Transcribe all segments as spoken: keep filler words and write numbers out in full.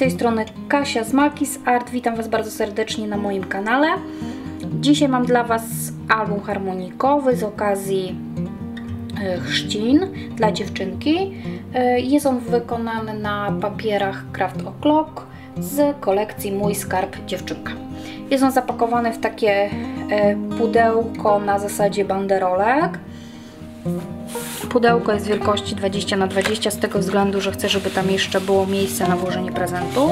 tej strony Kasia z Malkis Art. Witam Was bardzo serdecznie na moim kanale. Dzisiaj mam dla Was album harmonikowy z okazji chrzcin dla dziewczynki. Jest on wykonany na papierach Craft O'Clock z kolekcji Mój Skarb Dziewczynka. Jest on zapakowany w takie pudełko na zasadzie banderolek. Pudełko jest wielkości dwadzieścia na dwadzieścia z tego względu, że chcę, żeby tam jeszcze było miejsce na włożenie prezentu.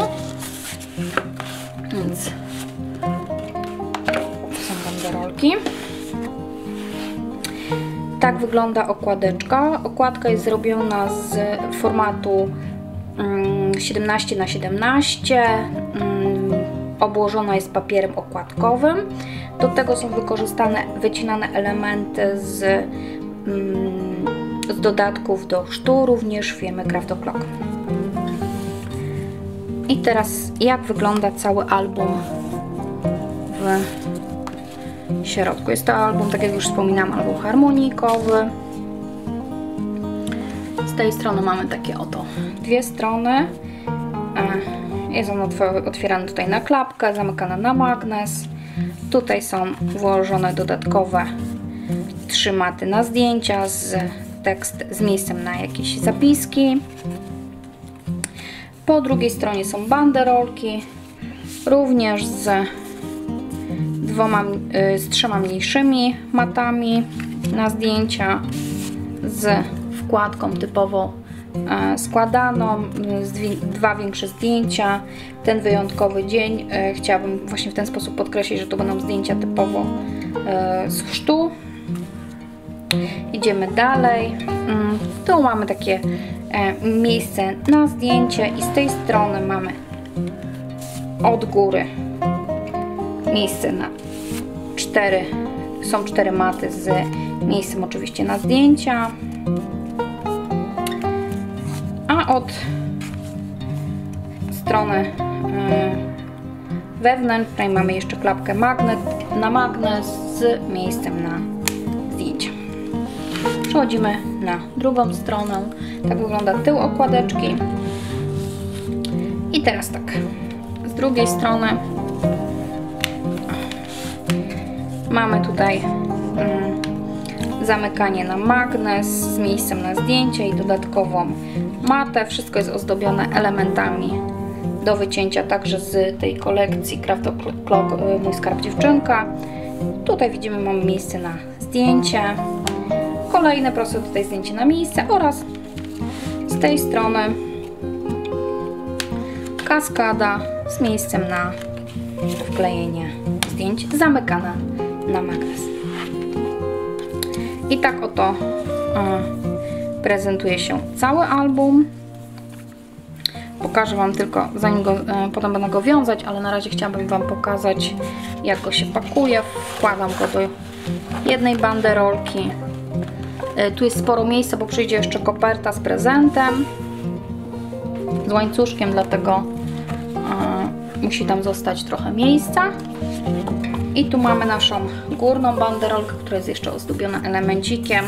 Więc to są banderolki. Tak wygląda okładeczka. Okładka jest zrobiona z formatu siedemnaście na siedemnaście. Obłożona jest papierem okładkowym. Do tego są wykorzystane wycinane elementy z z dodatków do chrztu, również firmy Craft O'Clock. I teraz jak wygląda cały album w środku. Jest to album, tak jak już wspominałam, album harmonikowy. Z tej strony mamy takie oto dwie strony. Jest on otwierany tutaj na klapkę, zamykany na magnes. Tutaj są włożone dodatkowe trzy maty na zdjęcia z tekst z miejscem na jakieś zapiski. Po drugiej stronie są banderolki, również z dwoma, z trzema mniejszymi matami na zdjęcia, z wkładką typowo składaną, z dwa większe zdjęcia. Ten wyjątkowy dzień chciałabym właśnie w ten sposób podkreślić, że to będą zdjęcia typowo z chrztu. Idziemy dalej. Tu mamy takie miejsce na zdjęcie i z tej strony mamy od góry miejsce na cztery, są cztery maty z miejscem oczywiście na zdjęcia, a od strony wewnętrznej mamy jeszcze klapkę magnet na magnes z miejscem na zdjęcia. Przechodzimy na drugą stronę. Tak wygląda tył okładeczki. I teraz tak, z drugiej strony mamy tutaj mm, zamykanie na magnes z miejscem na zdjęcie i dodatkową matę. Wszystko jest ozdobione elementami do wycięcia, także z tej kolekcji Craft O'Clock Mój Skarb Dziewczynka. Tutaj widzimy, mamy miejsce na zdjęcie. Kolejne proste tutaj zdjęcie na miejsce oraz z tej strony kaskada z miejscem na wklejenie zdjęć, zamykana na magnes. I tak oto y, prezentuje się cały album. Pokażę Wam tylko, zanim go, y, potem będę go wiązać, ale na razie chciałabym Wam pokazać, jak go się pakuje. Wkładam go do jednej banderolki. Tu jest sporo miejsca, bo przyjdzie jeszcze koperta z prezentem, z łańcuszkiem, dlatego yy, musi tam zostać trochę miejsca. I tu mamy naszą górną banderolkę, która jest jeszcze ozdobiona elemencikiem.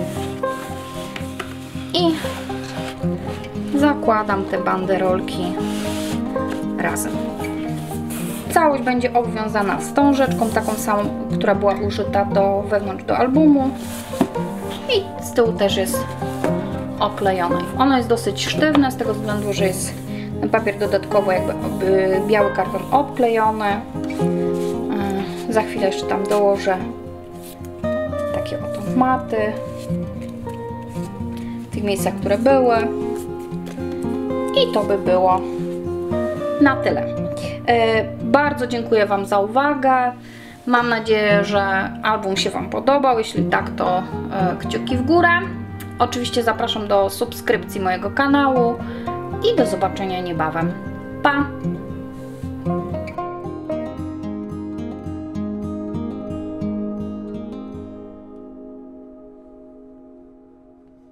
I zakładam te banderolki razem. Całość będzie obwiązana wstążeczką, taką samą, która była użyta do wewnątrz do albumu. I z tyłu też jest oklejone. Ono jest dosyć sztywne z tego względu, że jest ten papier dodatkowo jakby biały karton obklejony. Yy, za chwilę jeszcze tam dołożę takie oto maty w tych miejscach, które były. I to by było na tyle. Yy, bardzo dziękuję Wam za uwagę. Mam nadzieję, że album się Wam podobał. Jeśli tak, to e, kciuki w górę. Oczywiście zapraszam do subskrypcji mojego kanału i do zobaczenia niebawem. Pa!